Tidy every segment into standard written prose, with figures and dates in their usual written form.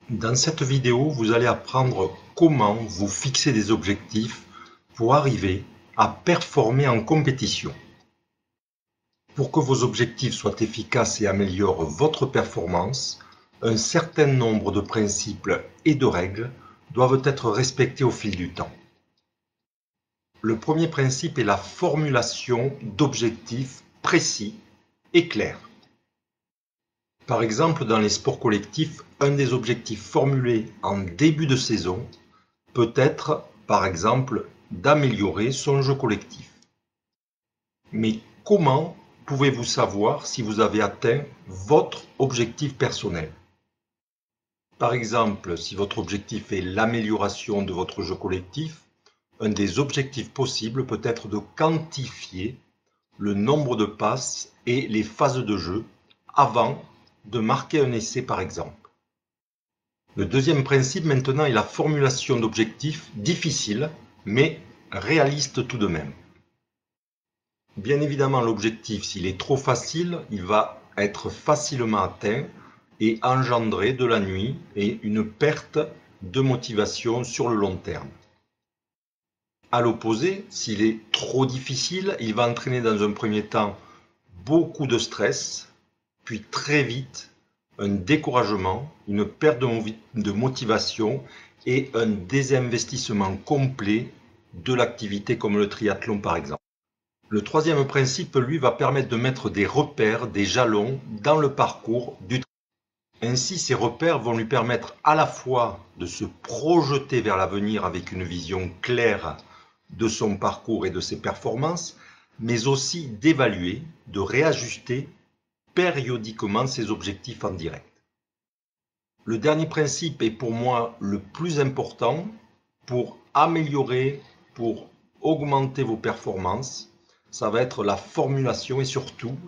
Dans cette vidéo, vous allez apprendre comment vous fixer des objectifs pour arriver à performer en compétition. Pour que vos objectifs soient efficaces et améliorent votre performance, un certain nombre de principes et de règles doivent être respectés au fil du temps. Le premier principe est la formulation d'objectifs précis et clairs. Par exemple, dans les sports collectifs, un des objectifs formulés en début de saison peut être, par exemple, d'améliorer son jeu collectif. Mais comment pouvez-vous savoir si vous avez atteint votre objectif personnel? Par exemple, si votre objectif est l'amélioration de votre jeu collectif, un des objectifs possibles peut être de quantifier le nombre de passes et les phases de jeu avant de marquer un essai par exemple. Le deuxième principe maintenant est la formulation d'objectifs difficiles mais réalistes tout de même. Bien évidemment, l'objectif, s'il est trop facile, il va être facilement atteint et engendrer de l'ennui et une perte de motivation sur le long terme. À l'opposé, s'il est trop difficile, il va entraîner dans un premier temps beaucoup de stress, puis très vite un découragement, une perte de motivation et un désinvestissement complet de l'activité comme le triathlon par exemple. Le troisième principe, lui, va permettre de mettre des repères, des jalons dans le parcours du triathlon. Ainsi, ces repères vont lui permettre à la fois de se projeter vers l'avenir avec une vision claire de son parcours et de ses performances, mais aussi d'évaluer, de réajuster périodiquement ses objectifs en direct. Le dernier principe est pour moi le plus important pour améliorer, pour augmenter vos performances. Ça va être la formulation et surtout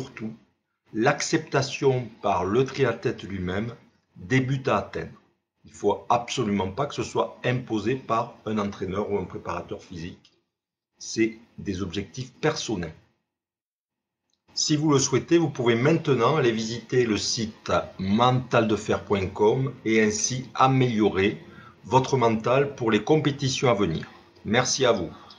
l'acceptation par le triathlète lui-même des buts à atteindre. Il ne faut absolument pas que ce soit imposé par un entraîneur ou un préparateur physique. C'est des objectifs personnels. Si vous le souhaitez, vous pouvez maintenant aller visiter le site mentaldefer.com et ainsi améliorer votre mental pour les compétitions à venir. Merci à vous.